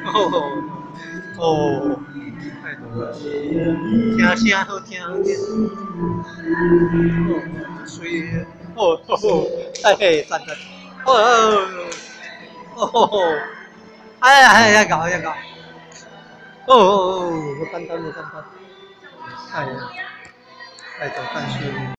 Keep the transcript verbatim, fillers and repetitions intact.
哦哦，太多了，听声好听好听，哦，水，哦哦，哎嘿，赞赞，哦哦哦，哎呀哎呀，搞呀搞，哦哦哦，我简单我简单，哎呀，爱做干事。